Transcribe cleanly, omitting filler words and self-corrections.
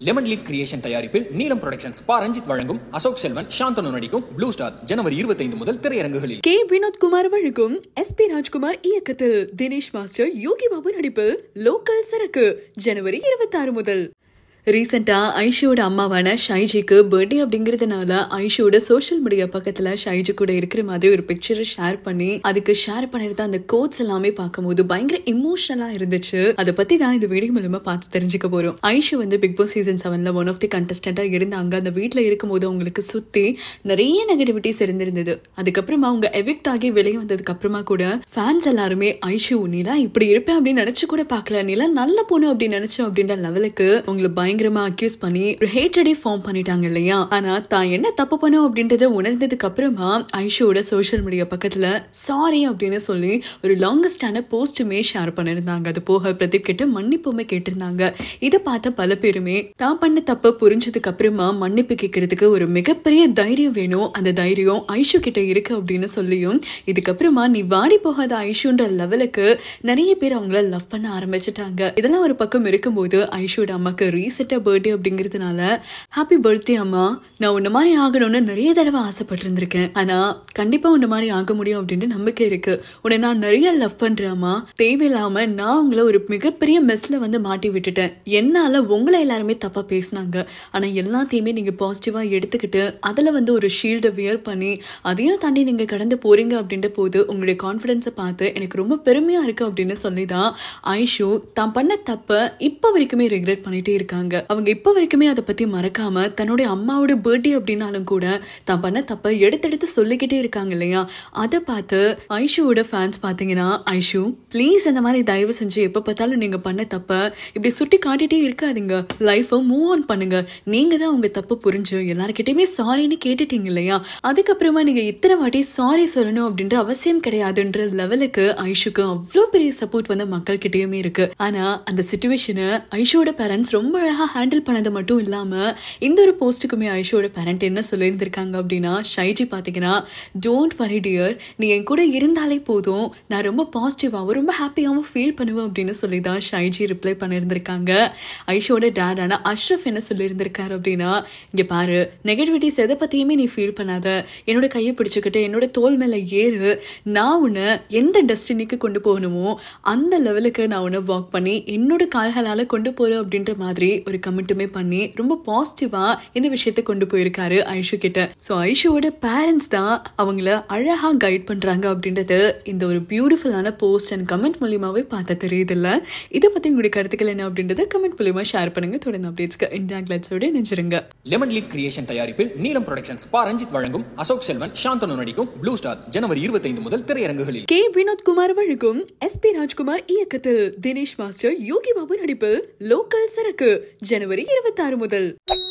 Lemon Leaf Creation தயாரிப்பில் Neelam productions பா ரஞ்சித் வழங்கும் அசோக் செல்வன் சாந்தனு நடிக்கும் ப்ளூ ஸ்டார் ஜனவரி 25 முதல் திரையரங்குகளில். கே வினோத்குமார் வழங்கும் எஸ்.பி. ராஜ்குமார் இயக்கத்தில் தினேஷ் மாஸ்டர் யோகி பாபு நடிப்பில் லோக்கல் சரக்கு ஜனவரி 26 முதல். ரீசெண்டா ஐஷுவோட அம்மாவான ஷைஜிக்கு பர்த்டே அப்படிங்கறதுனால ஐஷுவோட சோஷியல் மீடியா பக்கத்துல ஷைஜி கூட இருக்கிற மாதிரி ஒரு பிக்சரை ஷேர் பண்ணி அதுக்கு ஷேர் பண்ணிருந்த அந்த கோட்ஸ் எல்லாமே பார்க்கும்போது பயங்கர இமோஷனலா இருந்துச்சு. அதை பத்தி தான் இந்த வீடியோ மூலமா பார்த்து தெரிஞ்சுக்க போறோம். ஐஷு வந்து பிக் பாஸ் சீசன் 7ல ஒன் ஆஃப் தி கண்டஸ்டன்டா இருந்தாங்க. அந்த வீட்டுல இருக்கும்போது அவங்களுக்கு சுத்தி நிறைய நெகட்டிவிட்டிஸ் இருந்திருந்தது. அதுக்கப்புறமா அவங்க எவிக்ட் ஆகி வெளியே வந்ததுக்கு அப்புறமா கூட ஃபேன்ஸ் எல்லாருமே ஐஷு நீலா இப்படி இருப்பேன் அப்படின்னு நினைச்சு கூட பாக்கல, நீலா நல்ல பொண்ணு அப்படின்னு நினைச்சோம் அப்படின்ற லெவலுக்கு அவங்களை பயங்கரமா அக்யூஸ் பண்ணி ஒரு ஹேட்ரடே ஃபார்ம் பண்ணிட்டாங்க இல்லையா. ஆனா தான் என்ன தப்பு பண்ணோம் அப்படின்றத உணர்ந்ததுக்கு அப்புறமா ஐஷோட சோஷியல் மீடியா பக்கத்துல சாரி அப்படின்னு சொல்லி ஒரு லாங்கஸ்டான போஸ்டுமே ஷேர் பண்ணிருந்தாங்க. அது போக பிரதீப் கிட்ட மன்னிப்புமே கேட்டிருந்தாங்க. இதை பார்த்த பல பேருமே தான் பண்ண தப்ப புரிஞ்சதுக்கு அப்புறமா மன்னிப்பு கேட்கறதுக்கு ஒரு மிகப்பெரிய தைரியம் வேணும், அந்த தைரியம் ஐஷு கிட்ட இருக்கு அப்படின்னு சொல்லியும் இதுக்கப்புறமா நீ வாடி போகாத ஐஷுன்ற லெவலுக்கு நிறைய பேர் அவங்கள லவ் பண்ண ஆரம்பிச்சுட்டாங்க. இதெல்லாம் ஒரு பக்கம் இருக்கும்போது ஐஷோட அம்மாக்கு ரீசெண்டா பர்த்டே அப்படிங்கிறதுனால ஹாப்பி பர்த்டே அம்மா, நான் உன்ன மாதிரி ஆகணும்னு நிறைய தடவை ஆசைப்பட்டு இருந்திருக்கேன். ஆனா கண்டிப்பா உன்ன மாதிரி ஆக முடியும் அப்படின்ட்டு நம்பிக்கை இருக்கு. உன்னை நான் நிறைய லவ் பண்றேன் அம்மா. தேவையில்லாம நான் உங்களை ஒரு மிகப்பெரிய மெஸ்ல வந்து மாட்டி விட்டுட்டேன். என்னால உங்களை எல்லாருமே தப்பா பேசினாங்க. ஆனா எல்லாத்தையுமே நீங்க பாசிட்டிவா எடுத்துக்கிட்டு அதுல வந்து ஒரு ஷீல்டை வியர் பண்ணி அதையும் தாண்டி நீங்க கடந்து போறீங்க அப்படின்ற போது உங்களுடைய கான்பிடன்ஸை பார்த்து எனக்கு ரொம்ப பெருமையா இருக்கு அப்படின்னு சொல்லிதான் ஐஷு தான் பண்ண தப்ப இப்ப வரைக்குமே ரிக்ரெட் பண்ணிட்டே இருக்காங்க. அவங்க இப்ப வரைக்குமே அதை பத்தி மறக்காம தன்னுடைய அம்மாவோட பர்த்டே அப்படின்னாலும் கூட தான் பண்ண தப்ப எடுத்தெடுத்து சொல்லிக்கிட்டே இருக்காங்க இல்லையா. அதை பார்த்து ஐஷுவோட ஃபேன்ஸ் பாத்தீங்கன்னா, ஐஷு பிளீஸ் அந்த மாதிரி தயவு செஞ்சு எப்ப பார்த்தாலும் நீங்க பண்ண தப்ப இப்படி சுட்டி காட்டிட்டே இருக்காதீங்க, லைஃபை மூவ் ஆன் பண்ணுங்க. நீங்க தான் உங்க தப்பு புரிஞ்சு எல்லார்கிட்டயுமே சாரின்னு கேட்டுட்டீங்க இல்லையா. அதுக்கப்புறமா நீங்க இத்தனை வாட்டி சாரி சொல்லணும் அப்படின்ற அவசியம் கிடையாதுன்ற லெவலுக்கு ஐஷுக்கு அவ்வளவு பெரிய சப்போர்ட் வந்து மக்கள் கிட்டயுமே இருக்கு. ஆனா அந்த சிச்சுவேஷனை ஐஷுவோட பேரண்ட்ஸ் ரொம்ப அழகா ஹேண்டில் பண்ணது மட்டும் இல்லாம இந்த ஒரு போஸ்டுக்குமே ஐஷோட பேரண்ட் என்ன சொல்லியிருந்திருக்காங்க அப்படின்னா, ஷைஜி பாத்தீங்கன்னா டோன்ட் வரி டியர், நீ என் கூட இருந்தாலே போதும், நான் ரொம்ப பாசிட்டிவாவும் ரொம்ப ஹாப்பியாவும் ஃபீல் பண்ணுவேன் அப்படின்னு சொல்லிதான் ஷைஜி ரிப்ளை பண்ணியிருந்திருக்காங்க. ஐஷோட டேடான அஷ்ரஃப் என்ன சொல்லியிருந்திருக்காரு அப்படின்னா, இங்க பாரு நெகட்டிவிட்டிஸ் எதை பத்தியுமே நீ ஃபீல் பண்ணாத, என்னோட கையை பிடிச்சுக்கிட்டு என்னோட தோல் மேல ஏறு, நான் உன்னை எந்த டெஸ்டினிக்கு கொண்டு போகணுமோ அந்த லெவலுக்கு நான் உன்னை வாக் பண்ணி என்னோட கால்களால கொண்டு போறேன் அப்படின்ற மாதிரி ஒரு கமெண்ட்டுமே பண்ணி ரொம்ப பாசிட்டிவா இந்த விஷயத்தை கொண்டு போயிருக்காரு ஐஷு கிட்ட. சோ ஐஷுவோட பேரண்ட்ஸ் தான் அவங்கள அழகா கைட் பண்றாங்க அப்படின்றது இந்த ஒரு பியூட்டிஃபுல்லான போஸ்ட் அண்ட் கமெண்ட் மூலியமாவே பார்த்த தெரியுது இல்ல. இதை பத்தி உங்களுடைய கருத்துக்கள் என்ன அப்படின்றத கமெண்ட் மூலியமா ஷேர் பண்ணுங்க. தொடர்ந்து அப்டேட்ஸ்க்கு இன்டாக்லட்ஸோட நினைச்சிருங்க. லெமன் லீஃப் கிரியேஷன் தயாரிப்பில் நீலம் புரொடக்ஷன்ஸ் பா ரஞ்சித் வழங்கும் அசோக் செல்வன் சாந்தனு நடிக்கும் ப்ளூ ஸ்டார் ஜனவரி 25 முதல் திரையரங்குகளில். கே வினோத்குமார் வழங்கும் எஸ்.பி. ராஜ்குமார் இயக்கத்தில் தினேஷ் மாஸ்டர் யோகி பாபு நடிப்பில் லோக்கல் சரக்கு ஜனவரி 26 முதல்.